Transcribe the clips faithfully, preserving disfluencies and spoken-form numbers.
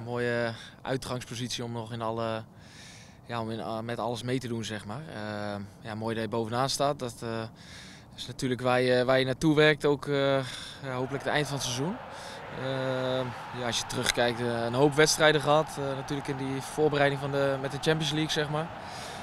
mooie uitgangspositie om nog in alle, ja, om in, uh, met alles mee te doen, zeg maar. Uh, ja, mooi dat je bovenaan staat. Dat uh, is natuurlijk waar je, waar je naartoe werkt, ook uh, ja, hopelijk het eind van het seizoen. Uh, ja, als je terugkijkt, uh, een hoop wedstrijden gehad. Uh, natuurlijk in die voorbereiding van de, met de Champions League, zeg maar.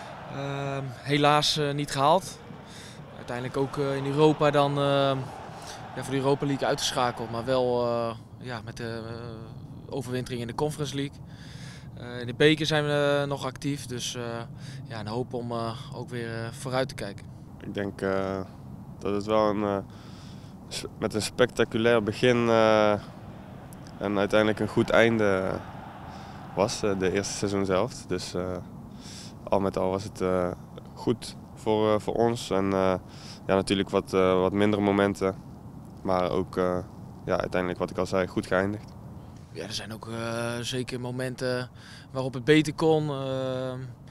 Uh, helaas uh, niet gehaald. Uiteindelijk ook uh, in Europa dan uh, ja, voor de Europa League uitgeschakeld, maar wel uh, ja, met de uh, overwintering in de Conference League. Uh, in de beker zijn we uh, nog actief, dus uh, ja, een hoop om uh, ook weer uh, vooruit te kijken. Ik denk uh, dat het wel een, uh, met een spectaculair begin uh, en uiteindelijk een goed einde was, uh, de eerste seizoen zelf. Dus uh, al met al was het uh, goed voor, uh, voor ons en uh, ja, natuurlijk wat, uh, wat mindere momenten, maar ook uh, ja, uiteindelijk wat ik al zei, goed geëindigd. Ja, er zijn ook uh, zeker momenten waarop het beter kon. Uh, uh,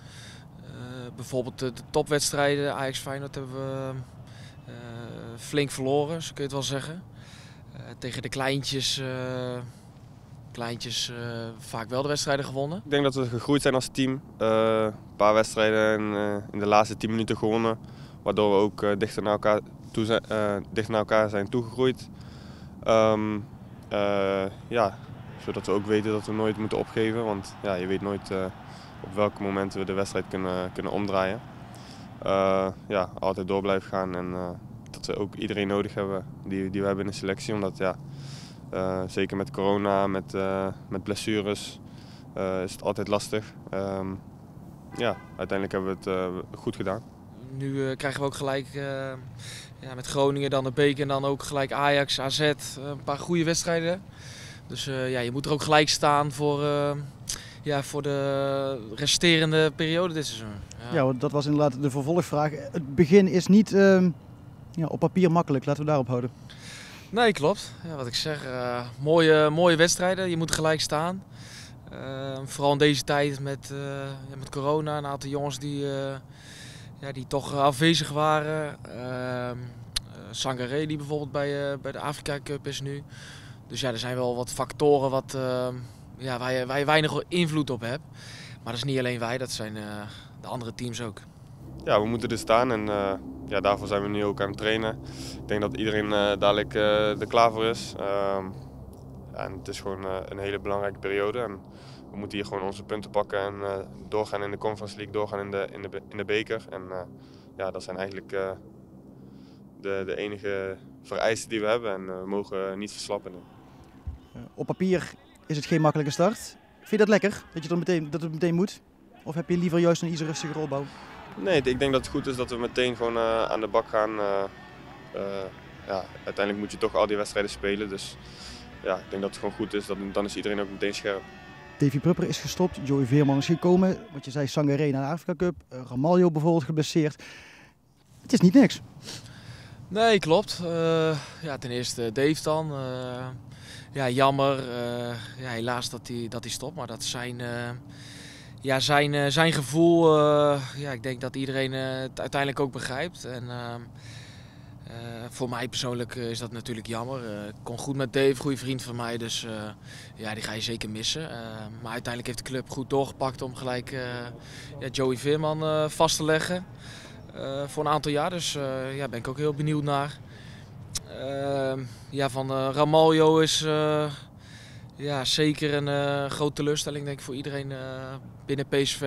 bijvoorbeeld de, de topwedstrijden, Ajax Feyenoord hebben we uh, flink verloren, zo kun je het wel zeggen. Uh, tegen de kleintjes, uh, kleintjes uh, vaak wel de wedstrijden gewonnen. Ik denk dat we gegroeid zijn als team. Uh, een paar wedstrijden in, uh, in de laatste tien minuten gewonnen, waardoor we ook uh, dichter, naar elkaar toe zijn, uh, dichter naar elkaar zijn toegegroeid. Um, uh, ja, zodat we ook weten dat we nooit moeten opgeven, want ja, je weet nooit uh, op welke momenten we de wedstrijd kunnen, kunnen omdraaien. Uh, ja, altijd door blijven gaan en uh, dat we ook iedereen nodig hebben die, die we hebben in de selectie. Omdat ja, uh, zeker met corona, met, uh, met blessures, uh, is het altijd lastig. Um, ja, uiteindelijk hebben we het uh, goed gedaan. Nu uh, krijgen we ook gelijk uh, ja, met Groningen dan de beker en dan ook gelijk Ajax, A Z, uh, een paar goede wedstrijden. Dus uh, ja, je moet er ook gelijk staan voor, uh, ja, voor de resterende periode dit seizoen. Ja. Ja, dat was inderdaad de vervolgvraag. Het begin is niet uh, ja, op papier makkelijk, laten we daarop houden. Nee, klopt. Ja, wat ik zeg, uh, mooie, mooie wedstrijden, je moet gelijk staan. Uh, vooral in deze tijd met, uh, ja, met corona, een aantal jongens die, uh, ja, die toch afwezig waren. Uh, uh, Sangaré die bijvoorbeeld bij, uh, bij de Afrika Cup is nu. Dus ja, er zijn wel wat factoren wat, uh, ja, waar, je, waar je weinig invloed op hebt. Maar dat is niet alleen wij, dat zijn uh, de andere teams ook. Ja, we moeten er staan en uh, ja, daarvoor zijn we nu ook aan het trainen. Ik denk dat iedereen uh, dadelijk uh, er klaar voor is. Uh, ja, en het is gewoon uh, een hele belangrijke periode. En we moeten hier gewoon onze punten pakken en uh, doorgaan in de Conference League, doorgaan in de, in de, in de beker. En uh, ja, dat zijn eigenlijk uh, de, de enige vereisten die we hebben en uh, we mogen niet verslappen. Uh, op papier is het geen makkelijke start. Vind je dat lekker, dat, je er meteen, dat het meteen moet? Of heb je liever juist een iets rustiger opbouw? Nee, ik denk dat het goed is dat we meteen gewoon uh, aan de bak gaan. Uh, uh, ja, uiteindelijk moet je toch al die wedstrijden spelen, dus ja, ik denk dat het gewoon goed is. Dat, dan is iedereen ook meteen scherp. Davy Prupper is gestopt, Joey Veerman is gekomen. Wat je zei, Sangaré naar de Afrika Cup, uh, Ramaljo bijvoorbeeld geblesseerd. Het is niet niks. Nee, klopt. Uh, ja, ten eerste Dave dan. Uh, ja, jammer. Uh, ja, helaas dat hij dat hij stopt, maar dat is zijn, uh, ja, zijn, uh, zijn gevoel. Uh, ja, ik denk dat iedereen uh, het uiteindelijk ook begrijpt. En, uh, uh, voor mij persoonlijk uh, is dat natuurlijk jammer. Uh, ik kon goed met Dave, goede vriend van mij, dus uh, ja, die ga je zeker missen. Uh, maar uiteindelijk heeft de club goed doorgepakt om gelijk uh, ja, Joey Veerman uh, vast te leggen. Uh, voor een aantal jaar, dus uh, ja, ben ik ook heel benieuwd naar. Uh, ja, van uh, Ramaljo is uh, ja, zeker een uh, grote teleurstelling denk ik, voor iedereen uh, binnen P S V.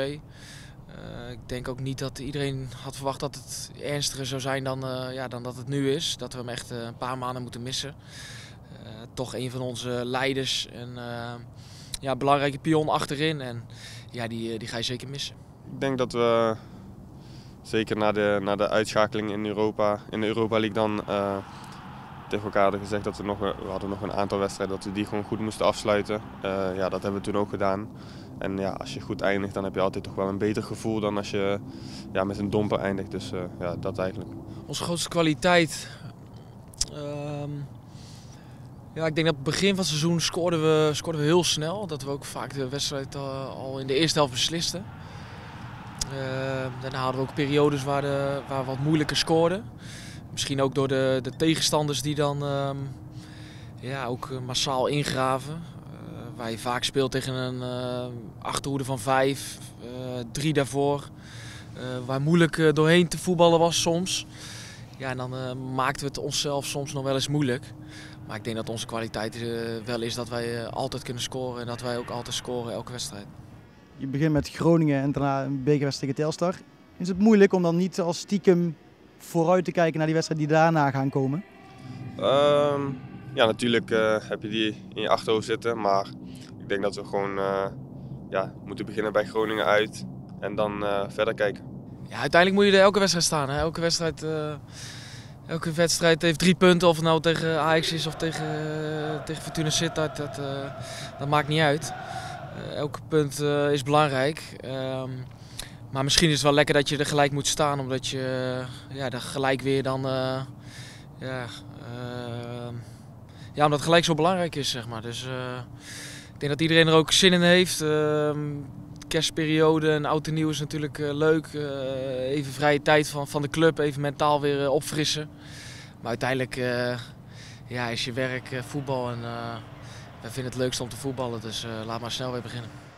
Uh, ik denk ook niet dat iedereen had verwacht dat het ernstiger zou zijn dan, uh, ja, dan dat het nu is. Dat we hem echt uh, een paar maanden moeten missen. Uh, toch een van onze leiders en uh, ja, belangrijke pion achterin. En ja, die, die ga je zeker missen. Ik denk dat we zeker na de, na de uitschakeling in Europa, in de Europa League dan uh, tegen elkaar hadden gezegd dat we nog, we hadden nog een aantal wedstrijden dat we die gewoon goed moesten afsluiten. Uh, ja, dat hebben we toen ook gedaan. En ja, als je goed eindigt, dan heb je altijd toch wel een beter gevoel dan als je ja, met een domper eindigt. Dus uh, ja, dat eigenlijk. Onze grootste kwaliteit. Um, ja, ik denk dat op het begin van het seizoen scoorden we, scoorden we heel snel. Dat we ook vaak de wedstrijd uh, al in de eerste helft beslisten. Uh, daarna hadden we ook periodes waar, de, waar we wat moeilijker scoorden. Misschien ook door de, de tegenstanders die dan um, ja, ook massaal ingraven. Uh, waar je vaak speelt tegen een uh, achterhoede van vijf, uh, drie daarvoor. Uh, waar moeilijk uh, doorheen te voetballen was soms. Ja, en dan uh, maakten we het onszelf soms nog wel eens moeilijk. Maar ik denk dat onze kwaliteit uh, wel is dat wij uh, altijd kunnen scoren en dat wij ook altijd scoren elke wedstrijd. Je begint met Groningen en daarna een bekerwedstrijd tegen Telstar. Is het moeilijk om dan niet als stiekem vooruit te kijken naar die wedstrijden die daarna gaan komen? Um, ja, natuurlijk uh, heb je die in je achterhoofd zitten, maar ik denk dat we gewoon uh, ja, moeten beginnen bij Groningen uit en dan uh, verder kijken. Ja, uiteindelijk moet je er elke wedstrijd staan. Hè? Elke wedstrijd, uh, elke wedstrijd heeft drie punten, of het nou tegen Ajax is of tegen, uh, tegen Fortuna Sittard, dat, uh, dat maakt niet uit. Uh, elke punt uh, is belangrijk. Um, maar misschien is het wel lekker dat je er gelijk moet staan, omdat je uh, ja, er gelijk weer dan... Uh, ja, uh, ja, omdat het gelijk zo belangrijk is, zeg maar. Dus uh, ik denk dat iedereen er ook zin in heeft. Uh, kerstperiode en oud en nieuw is natuurlijk uh, leuk. Uh, even vrije tijd van, van de club, even mentaal weer uh, opfrissen. Maar uiteindelijk uh, ja, is je werk uh, voetbal en uh, wij vinden het leukst om te voetballen. Dus uh, laat maar snel weer beginnen.